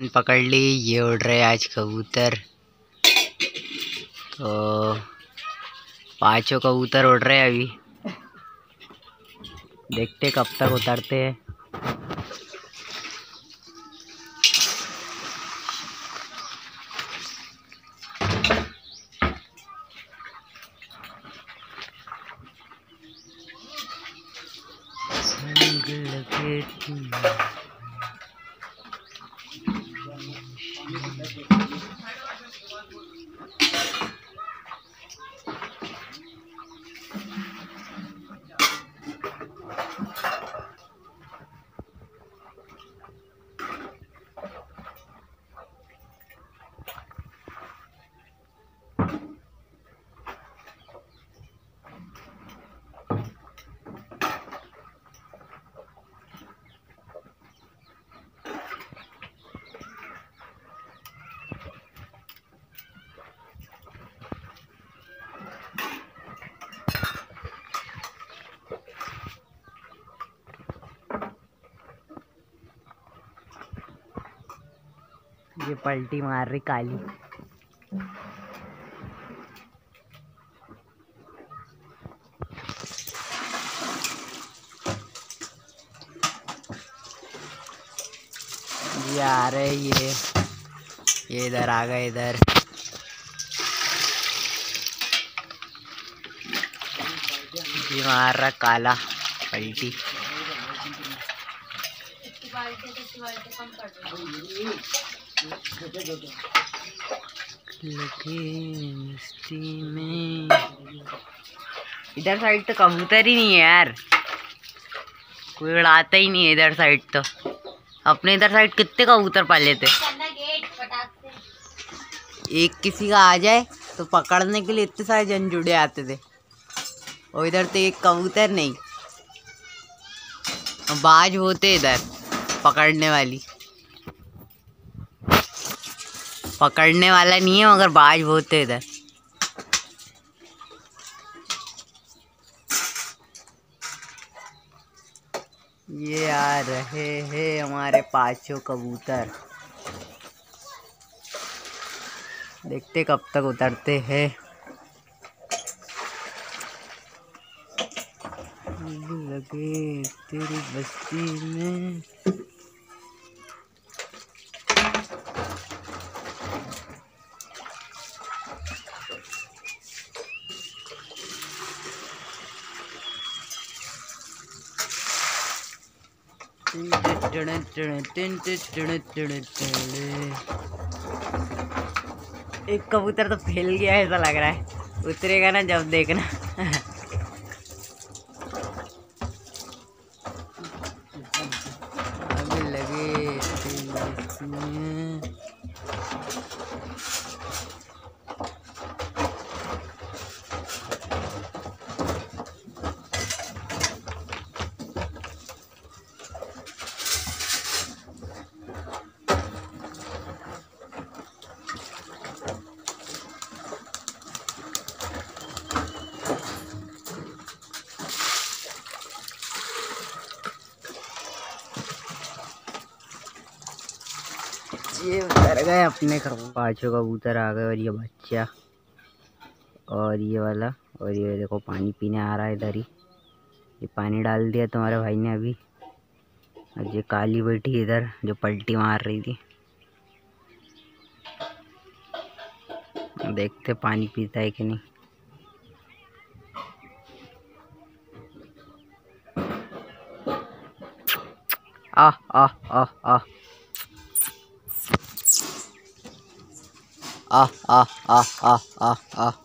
पकड़ ली। ये उड़ रहे आज कबूतर। तो 5 कबूतर उड़ रहे हैं अभी। देखते कब तक उतरते हैं। ये पलटी मार रही काली। ये आ रहे ये इधर आ गए। इधर ये मार रहा काला पलटी। में इधर साइड तो कबूतर ही नहीं है यार, कोई उड़ाता ही नहीं है इधर साइड। तो अपने इधर साइड कितने कबूतर पाले थे। एक किसी का आ जाए तो पकड़ने के लिए इतने सारे जन जुड़े आते थे, और इधर तो एक कबूतर नहीं। बाज होते इधर पकड़ने वाला नहीं है, मगर बाज होते इधर। ये आ रहे हैं हमारे 5 कबूतर। देखते कब तक उतरते हैं। लगे तेरी बस्ती में। एक कबूतर तो फैल गया है, ऐसा लग रहा है। उतरेगा ना जब देखना। अभी लगे इसमें। ये उतर गए अपने 5 कबूतर आ गए। और ये बच्चा और ये वाला, और ये देखो पानी पीने आ रहा है इधर ही। ये पानी डाल दिया तुम्हारे भाई ने अभी। और ये काली बैठी इधर जो पलटी मार रही थी। देखते पानी पीता है कि नहीं। आह आह आह आह आह आह आह आह आह आह।